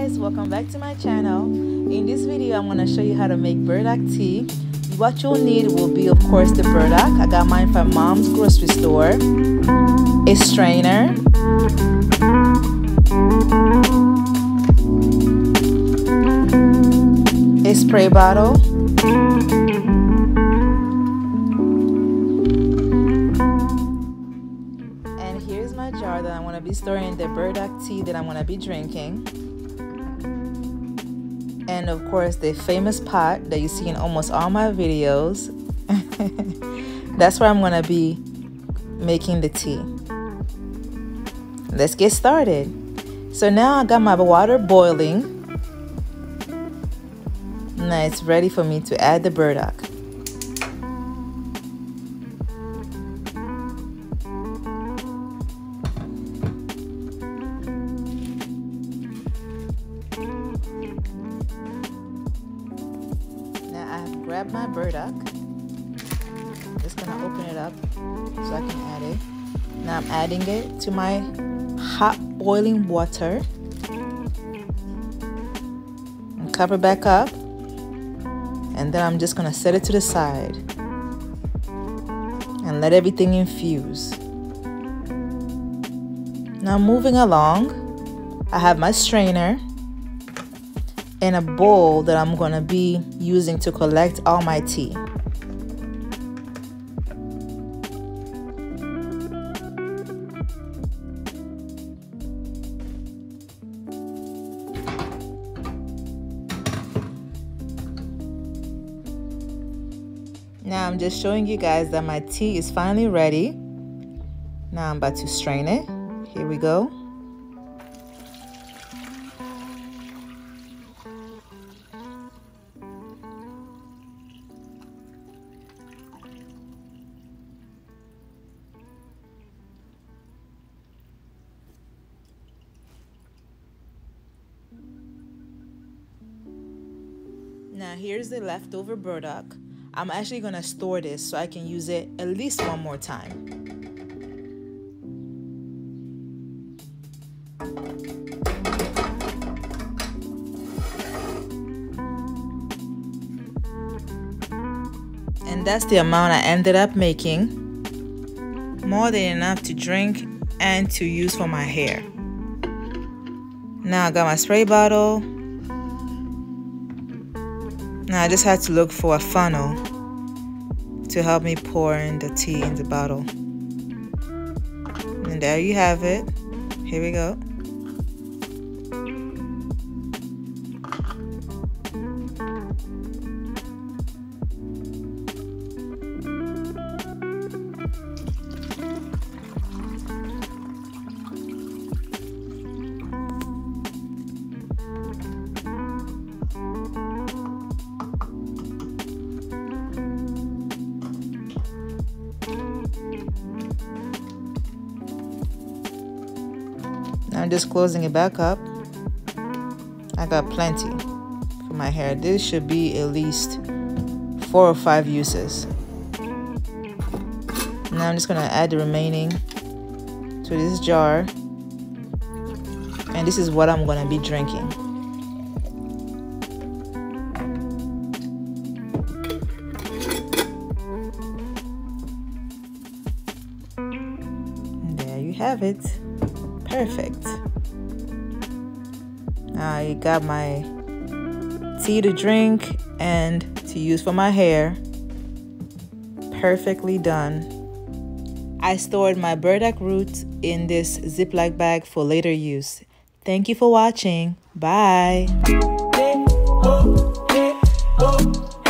guys, welcome back to my channel. In this video I'm going to show you how to make burdock tea. What you'll need will be, of course, the burdock. I got mine from Mom's grocery store, a strainer, a spray bottle, and here's my jar that I'm going to be storing the burdock tea that I'm going to be drinking. And of course the famous pot that you see in almost all my videos. That's where I'm going to be making the tea. Let's get started. So now I got my water boiling. Now it's ready for me to add the burdock. Grab my burdock. Just gonna open it up so I can add it. Now I'm adding it to my hot boiling water. And cover back up. And then I'm just gonna set it to the side and let everything infuse. Now moving along, I have my strainer and a bowl that I'm going to be using to collect all my tea. Now I'm just showing you guys that my tea is finally ready. Now I'm about to strain it. Here we go. Now here's the leftover burdock. I'm actually going to store this so I can use it at least one more time. And that's the amount I ended up making. More than enough to drink and to use for my hair. Now I got my spray bottle. Now I just had to look for a funnel to help me pour in the tea in the bottle. And there you have it. Here we go. I'm just closing it back up. I got plenty for my hair. This should be at least 4 or 5 uses. Now I'm just gonna add the remaining to this jar. And this is what I'm gonna be drinking. And there you have it. Perfect. Now I got my tea to drink and to use for my hair. Perfectly done. I stored my burdock root in this Ziploc bag for later use. Thank you for watching. Bye.